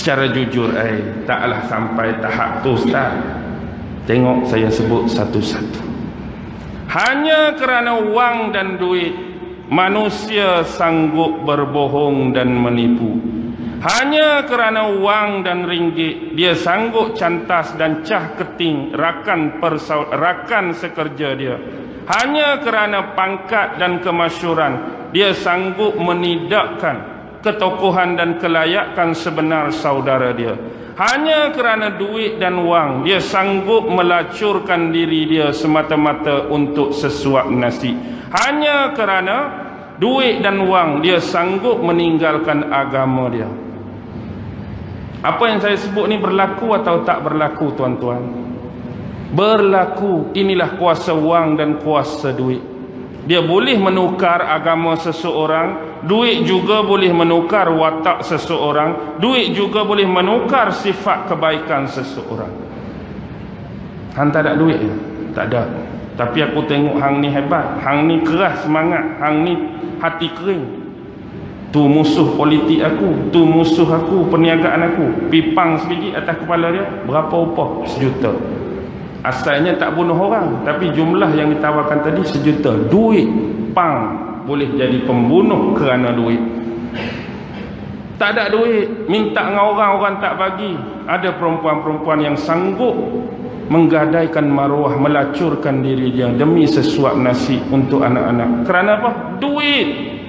Secara jujur, taklah sampai tahap tu Ustaz. Tengok saya sebut satu-satu. Hanya kerana wang dan duit, manusia sanggup berbohong dan menipu. Hanya kerana wang dan ringgit, dia sanggup cantas dan cah keting rakan sekerja dia. Hanya kerana pangkat dan kemasyhuran, dia sanggup menidakkan ketokohan dan kelayakan sebenar saudara dia. Hanya kerana duit dan wang, dia sanggup melacurkan diri dia semata-mata untuk sesuap nasi. Hanya kerana duit dan wang, dia sanggup meninggalkan agama dia. Apa yang saya sebut ni berlaku atau tak berlaku, tuan-tuan? Berlaku. Inilah kuasa wang dan kuasa duit. Dia boleh menukar agama seseorang, duit juga boleh menukar watak seseorang, duit juga boleh menukar sifat kebaikan seseorang. Hang tak ada duit? Tak ada. Tapi aku tengok hang ni hebat, hang ni keras semangat, hang ni hati kering. Tu musuh politik aku, tu musuh aku, perniagaan aku. Pipang sebiji atas kepala dia, berapa upah? 1 juta. Asalnya tak bunuh orang, tapi jumlah yang ditawarkan tadi 1 juta. Duit, pang, boleh jadi pembunuh kerana duit. Tak ada duit, minta dengan orang, orang tak bagi. Ada perempuan-perempuan yang sanggup menggadaikan maruah, melacurkan diri dia demi sesuap nasi untuk anak-anak. Kerana apa? Duit.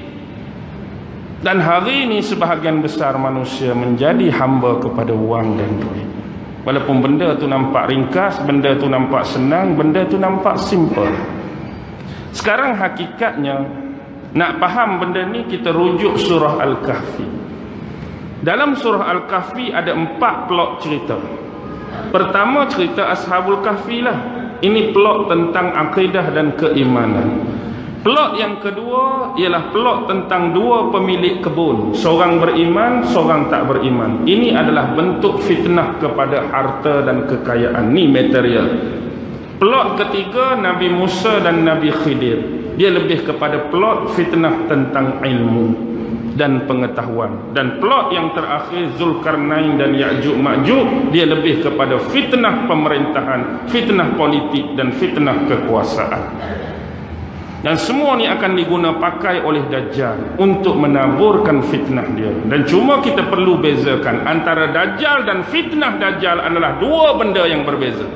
Dan hari ini sebahagian besar manusia menjadi hamba kepada wang dan duit. Walaupun benda tu nampak ringkas, benda tu nampak senang, benda tu nampak simple. Sekarang hakikatnya, nak faham benda ni, kita rujuk surah Al-Kahfi. Dalam surah Al-Kahfi ada 4 plot cerita. Pertama, cerita Ashabul Kahfi lah. Ini plot tentang akidah dan keimanan. Plot yang kedua ialah plot tentang 2 pemilik kebun. Seorang beriman, seorang tak beriman. Ini adalah bentuk fitnah kepada harta dan kekayaan. Ni material. Plot ketiga, Nabi Musa dan Nabi Khidir. Dia lebih kepada plot fitnah tentang ilmu dan pengetahuan. Dan plot yang terakhir, Zulkarnain dan Ya'juj Ma'juj, dia lebih kepada fitnah pemerintahan, fitnah politik dan fitnah kekuasaan. Dan semua ni akan diguna pakai oleh Dajjal untuk menaburkan fitnah dia. Dan cuma kita perlu bezakan antara Dajjal dan fitnah Dajjal adalah 2 benda yang berbeza.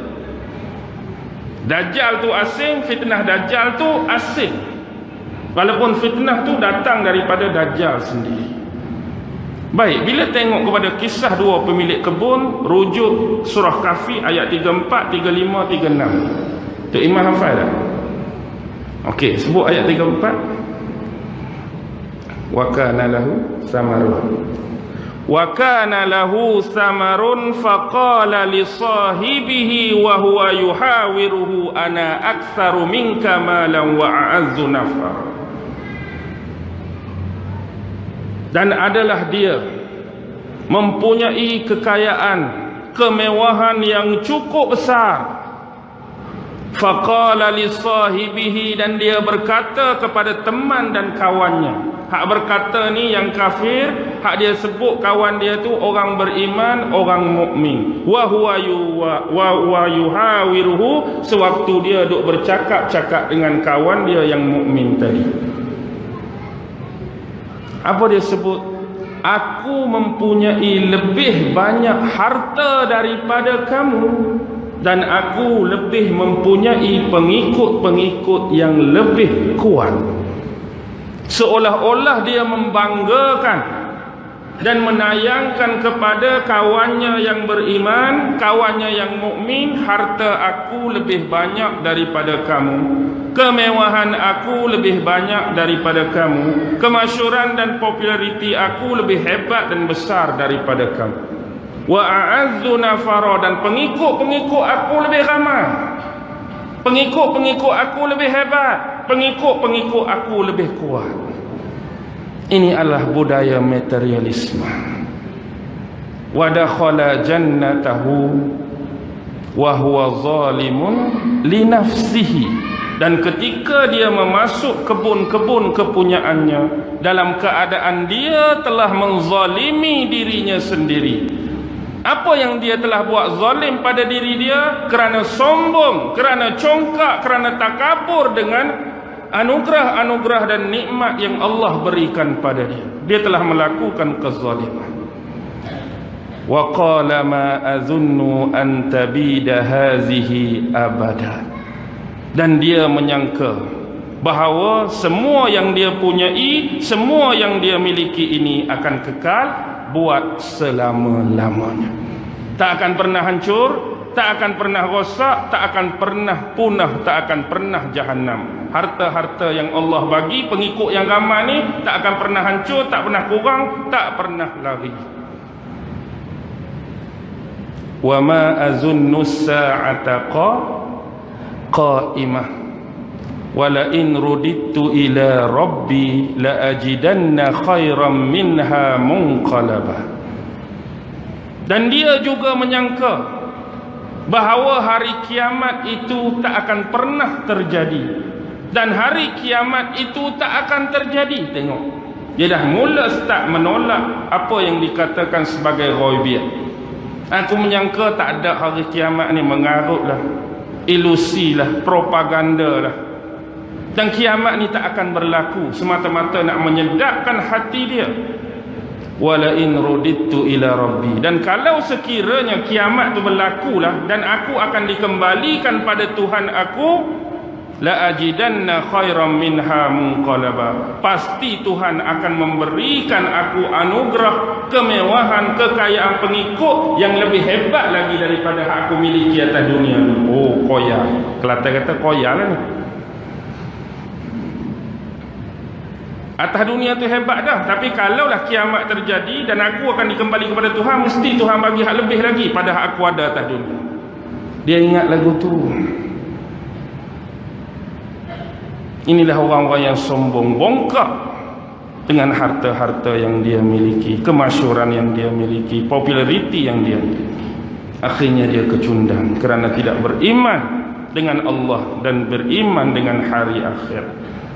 Dajjal tu asing, fitnah Dajjal tu asing. Walaupun fitnah tu datang daripada Dajjal sendiri. Baik, bila tengok kepada kisah 2 pemilik kebun, rujuk surah Kahfi ayat 34, 35, 36. Tok Imam hafal tak? Okey, sebut ayat 34. Wa kana lahu samarun. Wa kana lahu samarun faqala li sahibihi wa huwa yuhawiruhu ana aktsaru minka malan wa a'azzu nafar. Dan adalah dia mempunyai kekayaan, kemewahan yang cukup besar. Faqala li sahibihi, dan dia berkata kepada teman dan kawannya. Hak berkata ni yang kafir, hak dia sebut kawan dia tu orang beriman, orang mukmin. Wa huwa yuhawiruhu, sewaktu dia duk bercakap-cakap dengan kawan dia yang mukmin tadi. Apa dia sebut? Aku mempunyai lebih banyak harta daripada kamu, dan aku lebih mempunyai pengikut-pengikut yang lebih kuat. Seolah-olah dia membanggakan dan menayangkan kepada kawannya yang beriman, kawannya yang mukmin, harta aku lebih banyak daripada kamu, kemewahan aku lebih banyak daripada kamu, kemasyhuran dan populariti aku lebih hebat dan besar daripada kamu. Wa a'azzu nafara, dan pengikut-pengikut aku lebih ramai, pengikut-pengikut aku lebih hebat, pengikut-pengikut aku lebih kuat. Ini adalah budaya materialisme. Wa dakhala jannatahu wa huwa zalimun li nafsihi, dan ketika dia memasuk kebun-kebun kepunyaannya dalam keadaan dia telah menzalimi dirinya sendiri. Apa yang dia telah buat zalim pada diri dia kerana sombong, kerana congkak, kerana takabur dengan anugerah-anugerah dan nikmat yang Allah berikan pada dia. Dia telah melakukan kezaliman. Wa qala ma azunnu an tabida hazihi abada. Dan dia menyangka bahawa semua yang dia punyai, semua yang dia miliki ini akan kekal buat selama-lamanya. Tak akan pernah hancur, tak akan pernah rosak, tak akan pernah punah, tak akan pernah jahanam. Harta-harta yang Allah bagi pengikut yang ramai ni tak akan pernah hancur, tak pernah kurang, tak pernah lari. Wa ma azunnu as-sa'ata qa'imah wala in rudittu ila rabbi la ajidanna khairan minha munqalaba. Dan dia juga menyangka bahawa hari kiamat itu tak akan pernah terjadi, dan hari kiamat itu tak akan terjadi. Tengok, dia dah mula start menolak apa yang dikatakan sebagai ghaibiyah. Aku menyangka tak ada hari kiamat ni, mengarutlah, ilusilah, propagandalah. Dan kiamat ni tak akan berlaku, semata-mata nak menyedapkan hati dia. Wala in rudittu ila rabbi. Dan kalau sekiranya kiamat tu berlakulah dan aku akan dikembalikan pada Tuhan aku, la ajidanna khairan minha munqalaba. Pasti Tuhan akan memberikan aku anugerah, kemewahan, kekayaan pengikut yang lebih hebat lagi daripada aku miliki atas dunia. Oh, koya. Kelantan kata koya lah ni. Atas dunia tu hebat dah, tapi kalaulah kiamat terjadi dan aku akan dikembali kepada Tuhan, mesti Tuhan bagi hak lebih lagi pada hak aku ada atas dunia. Dia ingat lagu tu. Inilah orang-orang yang sombong, bongkak dengan harta-harta yang dia miliki, kemasyhuran yang dia miliki, populariti yang dia miliki. Akhirnya dia kecundang kerana tidak beriman dengan Allah dan beriman dengan hari akhir.